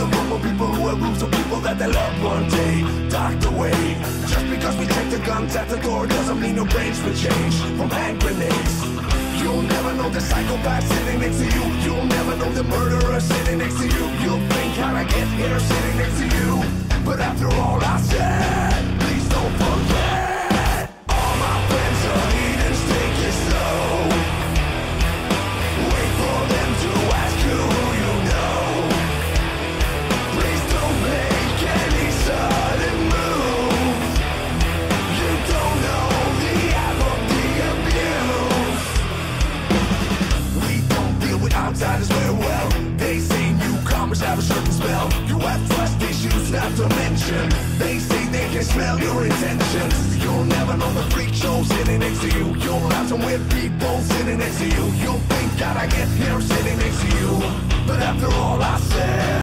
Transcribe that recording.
the room of people who have rooms of people that they love one day docked away. Just because we check the guns at the door doesn't mean your brains will change from hand grenades. You'll never know the psychopath sitting next to you. You'll never know the murderer sitting next to you. You'll think how'd I get here sitting next to you. But after all I said, please don't forget, all my friends are heathens, take it slow. Wait for them to ask you who you know. Please don't make any sudden moves. You don't know the half of the abuse. We don't deal with outsiders very well. They say newcomers have a certain spell. You have trust issues, not to mention they say they can smell your intentions. You'll never know the freak show sitting next to you. You'll have some weird people sitting next to you. You'll think that I get here sitting next to you. But after all I said,